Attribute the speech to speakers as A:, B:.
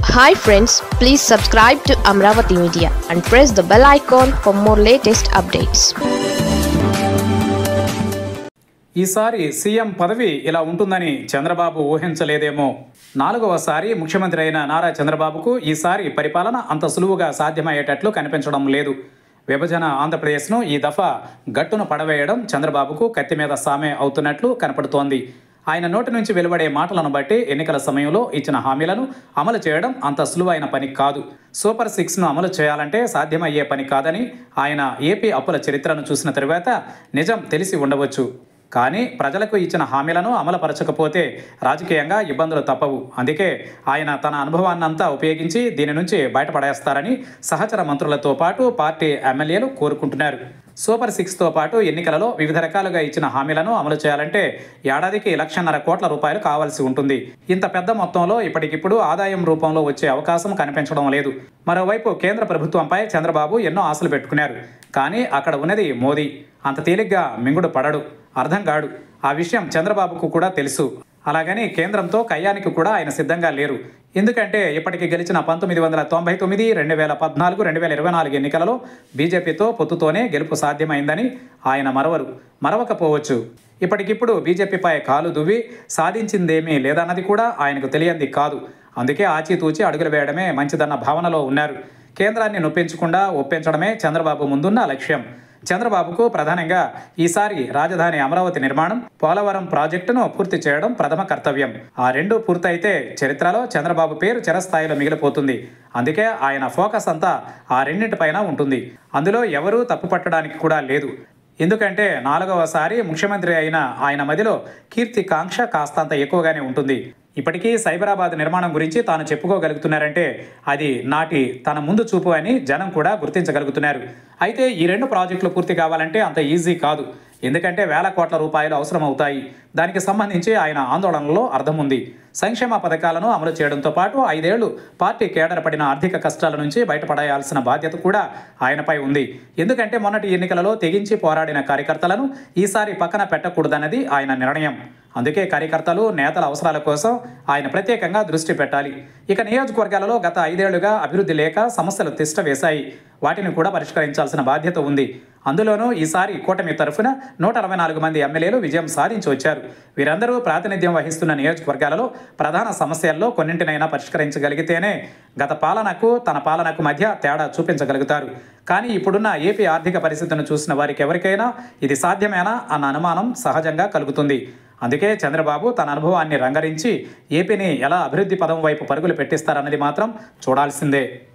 A: Hi friends, please subscribe to Amravati Media and press the bell icon for more latest updates.
B: ఈసారి CM పదవి ఇలా ఉంటుందని చంద్రబాబు ఊహించలేదేమో. 4వసారి ముఖ్యమంత్రి అయిన నారా చంద్రబాబుకు ఈసారి పరిపాలన అంత సులువుగా సాధ్యమయ్యేటట్లు కనిపించడం లేదు. విభజన ఆంధ్రప్రదేశ్ను ఈ దఫా గట్టున పడవేయడం చంద్రబాబుకు కత్తి మీద సామే అవుతున్నట్లు కనపడుతోంది. ఆయన నోటి నుంచి వెలువడే మాటలను బట్టి ఎన్నికల సమయంలో ఇచ్చిన హామీలను అమలు చేయడం అంత సులువైన పని కాదు. సూపర్ 6ను అమలు చేయాలంటే సాధ్యమయ్యే పని కాదని ఆయన ఏపీ అప్పుల చరిత్రను చూసిన తరువాత నిజం తెలిసి ఉండవచ్చు. కానీ ప్రజలకు ఇచ్చిన హామీలను అమలుపరచకపోతే రాజకీయంగా ఇబ్బందులు తప్పవు. అందుకే ఆయన తన అనుభవాన్నంతా ఉపయోగించి దీని నుంచి బయటపడేస్తారని సహచర మంత్రులతో పాటు పార్టీ ఎమ్మెల్యేలు కోరుకుంటున్నారు. సూపర్ 6తో పాటు ఎన్నికలలో వివిధ రకాలుగా ఇచ్చిన హామీలను అమలు చేయాలంటే ఏడాదికి 1,50,000 కోట్ల రూపాయలు కావాల్సి ఉంటుంది. ఇంత పెద్ద మొత్తంలో ఇప్పటికిప్పుడు ఆదాయం రూపంలో వచ్చే అవకాశం కనిపించడం లేదు. మరోవైపు కేంద్ర ప్రభుత్వంపై చంద్రబాబు ఎన్నో ఆశలు పెట్టుకున్నారు. కానీ అక్కడ ఉన్నది మోదీ. అంత తేలిగ్గా మింగుడు పడడు, అర్థం కాడు. ఆ విషయం చంద్రబాబుకు కూడా తెలుసు. అలాగని కేంద్రంతో కయ్యానికి కూడా ఆయన సిద్ధంగా లేరు. ఎందుకంటే ఇప్పటికి గెలిచిన 1999, 2014, 2024 ఎన్నికలలో బీజేపీతో పొత్తుతోనే గెలుపు సాధ్యమైందని ఆయన మరవకపోవచ్చు. ఇప్పటికిప్పుడు బీజేపీపై కాలు దువ్వి సాధించిందేమీ లేదన్నది కూడా ఆయనకు తెలియంది కాదు. అందుకే ఆచితూచి అడుగులు వేయడమే మంచిదన్న భావనలో ఉన్నారు. కేంద్రాన్ని నొప్పించకుండా ఒప్పించడమే చంద్రబాబు ముందున్న లక్ష్యం. చంద్రబాబుకు ప్రధానంగా ఈసారి రాజధాని అమరావతి నిర్మాణం, పోలవరం ప్రాజెక్టును పూర్తి చేయడం ప్రథమ కర్తవ్యం. ఆ రెండు పూర్తయితే చరిత్రలో చంద్రబాబు పేరు చిరస్థాయిలో మిగిలిపోతుంది. అందుకే ఆయన ఫోకస్ అంతా ఆ రెండింటిపైన ఉంటుంది. అందులో ఎవరూ తప్పుపట్టడానికి కూడా లేదు. ఎందుకంటే 4వసారి ముఖ్యమంత్రి అయిన ఆయన మదిలో కీర్తి కాంక్ష కాస్తంత ఎక్కువగానే ఉంటుంది. ఇప్పటికీ సైబరాబాద్ నిర్మాణం గురించి తాను చెప్పుకోగలుగుతున్నారంటే అది నాటి తన ముందు చూపు అని జనం కూడా గుర్తించగలుగుతున్నారు. అయితే ఈ 2 ప్రాజెక్టులు పూర్తి కావాలంటే అంత ఈజీ కాదు. ఎందుకంటే వేల కోట్ల రూపాయలు అవసరం అవుతాయి. దానికి సంబంధించి ఆయన ఆందోళనలో అర్థం ఉంది. సంక్షేమ పథకాలను అమలు చేయడంతో పాటు 5 ఏళ్లు పార్టీ కేడరపడిన ఆర్థిక కష్టాల నుంచి బయటపడాల్సిన బాధ్యత కూడా ఆయనపై ఉంది. ఎందుకంటే మొన్నటి ఎన్నికలలో తెగించి పోరాడిన కార్యకర్తలను ఈసారి పక్కన పెట్టకూడదన్నది ఆయన నిర్ణయం. అందుకే కార్యకర్తలు, నేతల అవసరాల కోసం ఆయన ప్రత్యేకంగా దృష్టి పెట్టాలి. ఇక నియోజకవర్గాలలో గత 5 ఏళ్లుగా అభివృద్ధి లేక సమస్యలు తిష్ట వేశాయి. వాటిని కూడా పరిష్కరించాల్సిన బాధ్యత ఉంది. అందులోనూ ఈసారి కూటమి తరఫున 164 మంది ఎమ్మెల్యేలు విజయం సాధించి వచ్చారు. వీరందరూ ప్రాతినిధ్యం వహిస్తున్న నియోజకవర్గాలలో ప్రధాన సమస్యల్లో కొన్నింటినైనా పరిష్కరించగలిగితేనే గత పాలనకు తన పాలనకు మధ్య తేడా చూపించగలుగుతారు. కానీ ఇప్పుడున్న ఏపీ ఆర్థిక పరిస్థితిని చూసిన వారికి ఎవరికైనా ఇది సాధ్యమేనా అన్న అనుమానం సహజంగా కలుగుతుంది. అందుకే చంద్రబాబు తన అనుభవాన్ని రంగరించి ఏపీని ఎలా అభివృద్ధి పదం వైపు పరుగులు పెట్టిస్తారన్నది మాత్రం చూడాల్సిందే.